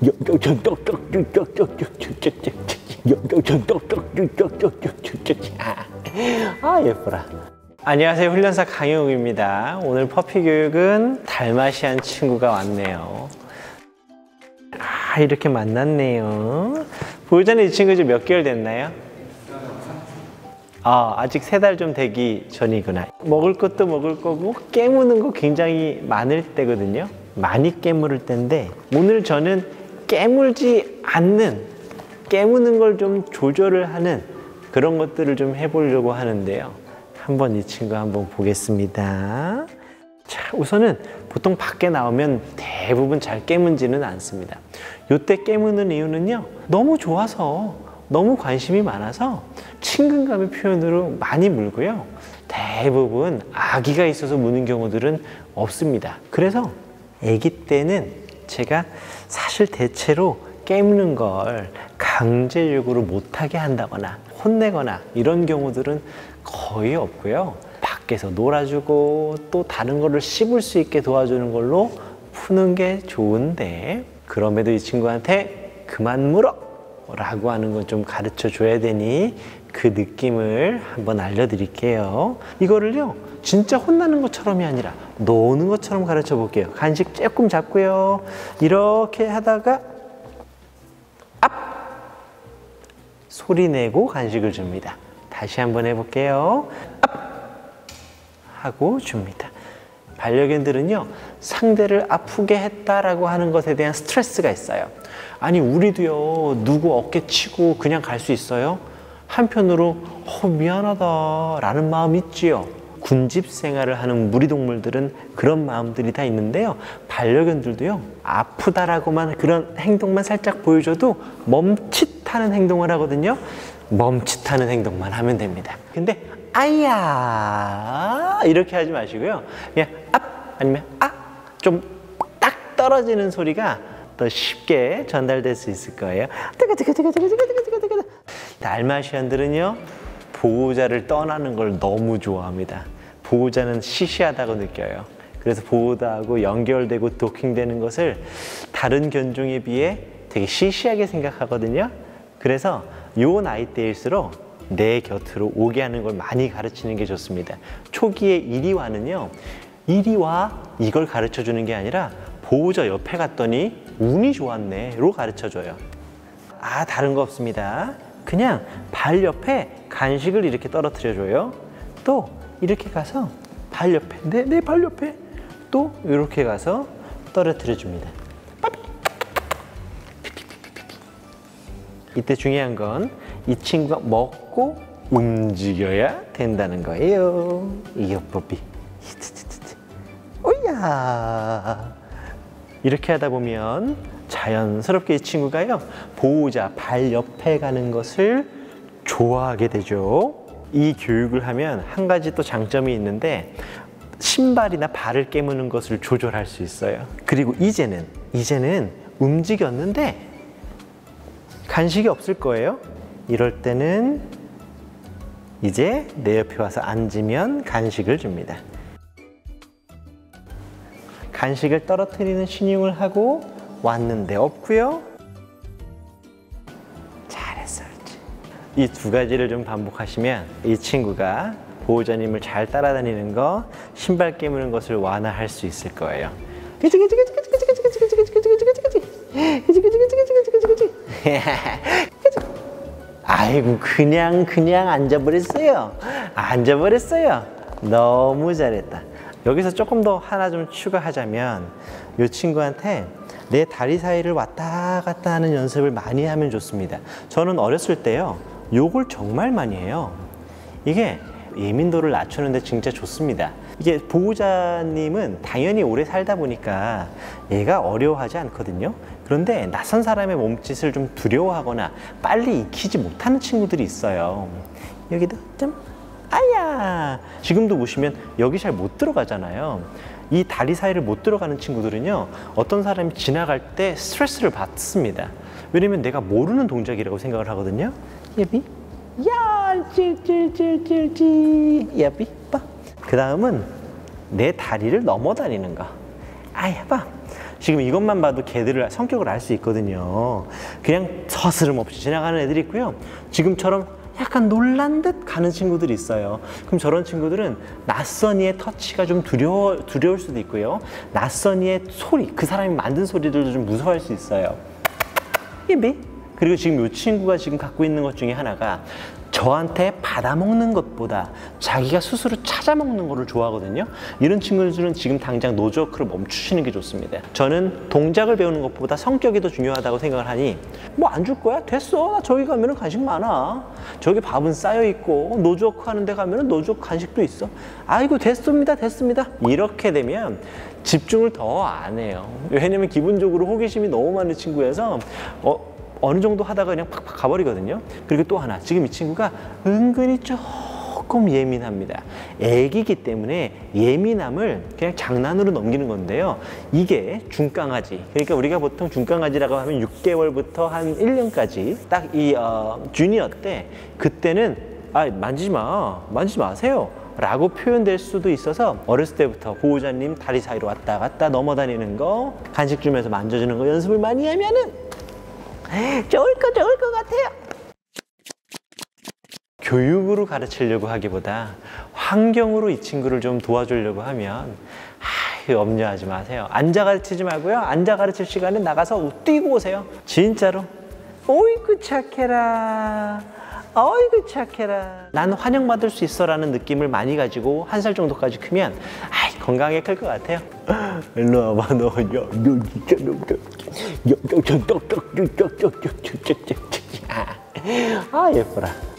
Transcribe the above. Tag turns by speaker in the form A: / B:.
A: 예뻐라. 안녕하세요, 훈련사 강영욱입니다. 오늘 퍼피 교육은 달마시안 친구가 왔네요. 이렇게 만났네요. 보호자는 이 친구 지금 몇 개월 됐나요? 아직 3달 좀 되기 전이구나. 먹을 것도 먹을 거고 깨무는 거 굉장히 많을 때거든요. 많이 깨물을 때인데, 오늘 저는 깨물지 않는, 깨무는 걸 좀 조절을 하는 그런 것들을 좀 해보려고 하는데요. 한번 이 친구 한번 보겠습니다. 자, 우선은 보통 밖에 나오면 대부분 잘 깨문지는 않습니다. 요때 깨무는 이유는요, 너무 좋아서, 너무 관심이 많아서 친근감의 표현으로 많이 물고요. 대부분 아기가 있어서 무는 경우들은 없습니다. 그래서 아기 때는 제가 사실 대체로 깨무는 걸 강제력으로 못하게 한다거나 혼내거나 이런 경우들은 거의 없고요. 밖에서 놀아주고 또 다른 거를 씹을 수 있게 도와주는 걸로 푸는 게 좋은데, 그럼에도 이 친구한테 그만 물어! 라고 하는 건 좀 가르쳐 줘야 되니 그 느낌을 한번 알려드릴게요. 이거를요, 진짜 혼나는 것처럼이 아니라 노는 것처럼 가르쳐 볼게요. 간식 조금 잡고요. 이렇게 하다가 앞! 소리 내고 간식을 줍니다. 다시 한번 해볼게요. 앞! 하고 줍니다. 반려견들은요, 상대를 아프게 했다라고 하는 것에 대한 스트레스가 있어요. 아니, 우리도요, 누구 어깨 치고 그냥 갈 수 있어요? 한편으로 미안하다 라는 마음이 있지요. 군집 생활을 하는 무리동물들은 그런 마음들이 다 있는데요, 반려견들도요, 아프다라고만 그런 행동만 살짝 보여줘도 멈칫하는 행동을 하거든요. 멈칫하는 행동만 하면 됩니다. 근데 아야 이렇게 하지 마시고요, 그냥 앞 아니면 좀 딱 떨어지는 소리가 더 쉽게 전달될 수 있을 거예요. 달마시안들은요, 보호자를 떠나는 걸 너무 좋아합니다. 보호자는 시시하다고 느껴요. 그래서 보호자하고 연결되고 도킹되는 것을 다른 견종에 비해 되게 시시하게 생각하거든요. 그래서 요 나이 때일수록 내 곁으로 오게 하는 걸 많이 가르치는 게 좋습니다. 초기에 이리 와는요, 이리 와 이걸 가르쳐 주는 게 아니라 보호자 옆에 갔더니 운이 좋았네 로 가르쳐 줘요. 다른 거 없습니다. 그냥 발 옆에 간식을 이렇게 떨어뜨려 줘요. 또 이렇게 가서 발 옆에, 내 발 옆에 또 이렇게 가서 떨어뜨려 줍니다. 이때 중요한 건 이 친구가 먹고 움직여야 된다는 거예요. 이 요법이. 오야. 이렇게 하다 보면 자연스럽게 이 친구가요, 보호자 발 옆에 가는 것을 좋아하게 되죠. 이 교육을 하면 한 가지 또 장점이 있는데, 신발이나 발을 깨무는 것을 조절할 수 있어요. 그리고 이제는 움직였는데 간식이 없을 거예요. 이럴 때는 이제 내 옆에 와서 앉으면 간식을 줍니다. 간식을 떨어뜨리는 신용을 하고 왔는데 없고요. 잘했어. 이 두 가지를 좀 반복하시면 이 친구가 보호자님을 잘 따라다니는 거, 신발 깨무는 것을 완화할 수 있을 거예요. 아이고, 그냥 앉아버렸어요. 너무 잘했다. 여기서 조금 더 하나 좀 추가하자면, 이 친구한테 내 다리 사이를 왔다 갔다 하는 연습을 많이 하면 좋습니다. 저는 어렸을 때요, 요걸 정말 많이 해요. 이게 예민도를 낮추는데 진짜 좋습니다. 이게 보호자님은 당연히 오래 살다 보니까 얘가 어려워하지 않거든요. 그런데 낯선 사람의 몸짓을 좀 두려워하거나 빨리 익히지 못하는 친구들이 있어요. 여기도 좀 지금도 보시면 여기 잘 못 들어가잖아요. 이 다리 사이를 못 들어가는 친구들은요, 어떤 사람이 지나갈 때 스트레스를 받습니다. 왜냐면 내가 모르는 동작이라고 생각을 하거든요. 예비 예비 봐. 그 다음은 내 다리를 넘어 다니는 거. 해봐. 지금 이것만 봐도 걔들을 성격을 알 수 있거든요. 그냥 서스름 없이 지나가는 애들이 있고요. 지금처럼 약간 놀란 듯 가는 친구들이 있어요. 그럼 저런 친구들은 낯선 이의 터치가 좀 두려울 수도 있고요. 낯선 이의 소리, 그 사람이 만든 소리들도 좀 무서워할 수 있어요. 이비? 그리고 지금 이 친구가 지금 갖고 있는 것 중에 하나가 저한테 받아먹는 것보다 자기가 스스로 찾아먹는 거를 좋아하거든요. 이런 친구들은 지금 당장 노즈워크를 멈추시는 게 좋습니다. 저는 동작을 배우는 것보다 성격이 더 중요하다고 생각을 하니 뭐 안 줄 거야? 됐어. 나 저기 가면은 간식 많아. 저기 밥은 쌓여있고 노즈워크 하는 데 가면은 노즈워크 간식도 있어. 아이고 됐습니다. 됐습니다. 이렇게 되면 집중을 더 안 해요. 왜냐면 기본적으로 호기심이 너무 많은 친구여서 어느 정도 하다가 그냥 팍팍 가버리거든요. 그리고 또 하나, 지금 이 친구가 은근히 조금 예민합니다. 애기이기 때문에 예민함을 그냥 장난으로 넘기는 건데요. 이게 중강아지, 그러니까 우리가 보통 중강아지라고 하면 6개월부터 한 1년까지 딱 이 주니어 때, 그때는 만지지 마세요 라고 표현될 수도 있어서 어렸을 때부터 보호자님 다리 사이로 왔다 갔다 넘어다니는 거, 간식 주면서 만져주는 거 연습을 많이 하면은 좋을 것 같아요. 교육으로 가르치려고 하기보다 환경으로 이 친구를 좀 도와주려고 하면 염려하지 마세요. 앉아 가르치지 말고요. 앉아 가르칠 시간에 나가서 뛰고 오세요. 진짜로. 어이구 착해라. 어이구 착해라. 난 환영받을 수 있어 라는 느낌을 많이 가지고 1살 정도까지 크면 건강하게 클 것 같아요. 일로 와봐. 너 예뻐라.